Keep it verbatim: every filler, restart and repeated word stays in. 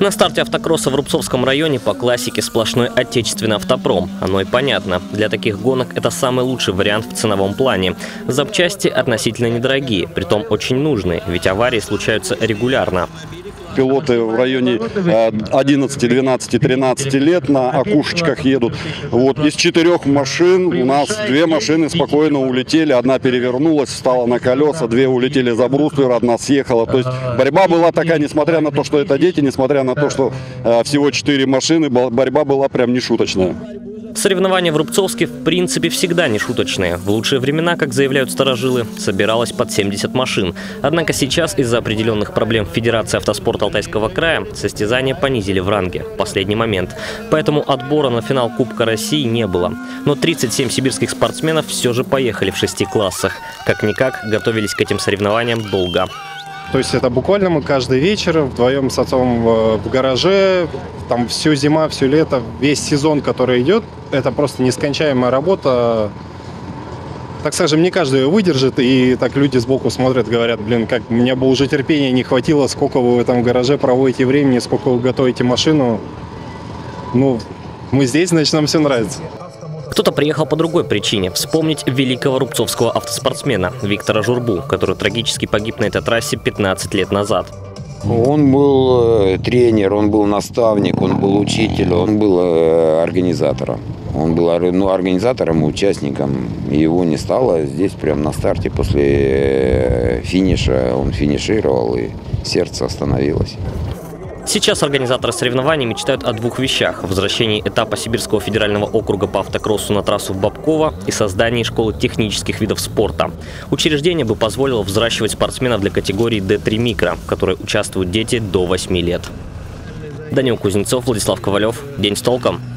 На старте автокросса в Рубцовском районе по классике сплошной отечественный автопром. Оно и понятно. Для таких гонок это самый лучший вариант в ценовом плане. Запчасти относительно недорогие, притом очень нужные, ведь аварии случаются регулярно. Пилоты в районе одиннадцати, двенадцати, тринадцати лет на окушечках едут. Вот из четырех машин у нас две машины спокойно улетели. Одна перевернулась, встала на колеса, две улетели за бруствер, одна съехала. То есть борьба была такая, несмотря на то, что это дети, несмотря на то, что всего четыре машины, борьба была прям нешуточная. Соревнования в Рубцовске в принципе всегда не шуточные. В лучшие времена, как заявляют старожилы, собиралось под семьдесят машин. Однако сейчас из-за определенных проблем Федерации автоспорта Алтайского края состязания понизили в ранге в последний момент. Поэтому отбора на финал Кубка России не было. Но тридцать семь сибирских спортсменов все же поехали в шести классах. Как-никак готовились к этим соревнованиям долго. То есть это буквально мы каждый вечер вдвоем с отцом в гараже, там всю зима, все лето, весь сезон, который идет, это просто нескончаемая работа. Так скажем, не каждый ее выдержит, и так люди сбоку смотрят, говорят, блин, как мне бы уже терпения не хватило, сколько вы в этом гараже проводите времени, сколько вы готовите машину. Ну, мы здесь, значит, нам все нравится. Кто-то приехал по другой причине – вспомнить великого рубцовского автоспортсмена Виктора Журбу, который трагически погиб на этой трассе пятнадцать лет назад. Он был тренер, он был наставник, он был учитель, он был организатором. Он был ну, организатором и участником. Его не стало здесь прямо на старте после финиша. Он финишировал, и сердце остановилось. Сейчас организаторы соревнований мечтают о двух вещах – возвращении этапа Сибирского федерального округа по автокроссу на трассу в Бабково и создании школы технических видов спорта. Учреждение бы позволило взращивать спортсменов для категории дэ три микро, в которой участвуют дети до восьми лет. Данил Кузнецов, Владислав Ковалев. День с толком.